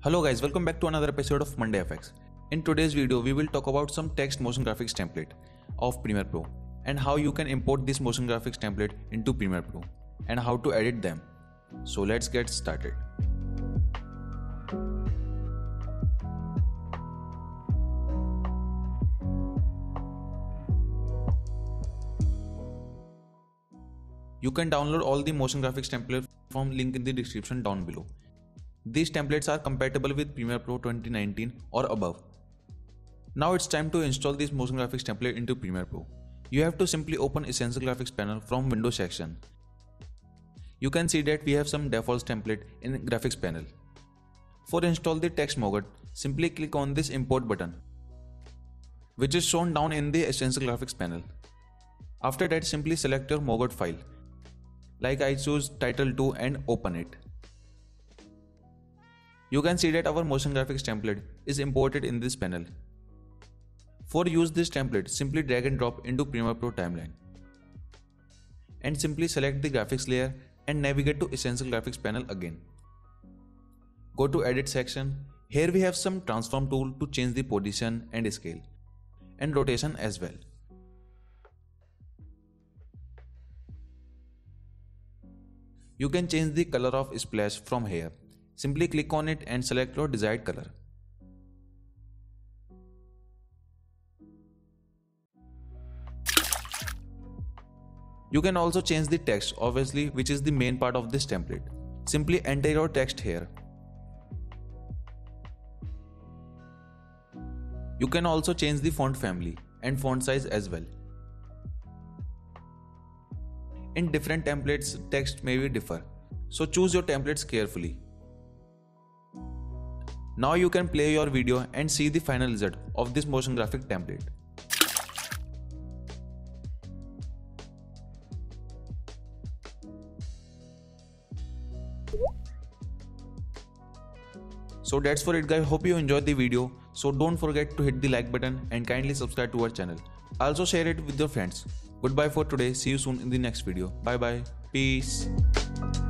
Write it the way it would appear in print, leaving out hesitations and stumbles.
Hello guys, welcome back to another episode of Monday FX. In today's video, we will talk about some text motion graphics template of Premiere Pro and how you can import this motion graphics template into Premiere Pro and how to edit them. So let's get started. You can download all the motion graphics templates from link in the description down below. These templates are compatible with Premiere Pro 2019 or above. Now it's time to install this motion graphics template into Premiere Pro. You have to simply open Essential Graphics panel from Windows section. You can see that we have some default template in Graphics panel. For install the text Mogot, simply click on this import button, which is shown down in the Essential Graphics panel. After that, simply select your Mogot file. Like I choose Title 2 and open it. You can see that our motion graphics template is imported in this panel. For use this template, simply drag and drop into Premiere Pro timeline. And simply select the graphics layer and navigate to Essential Graphics panel again. Go to Edit section. Here we have some transform tool to change the position and scale and rotation as well. You can change the color of splash from here. Simply click on it and select your desired color. You can also change the text, obviously, which is the main part of this template. Simply enter your text here. You can also change the font family and font size as well. In different templates, text may differ, so choose your templates carefully. Now you can play your video and see the final result of this motion graphic template. So that's for it guys, hope you enjoyed the video. So don't forget to hit the like button and kindly subscribe to our channel. Also share it with your friends. Goodbye for today, see you soon in the next video. Bye bye, peace.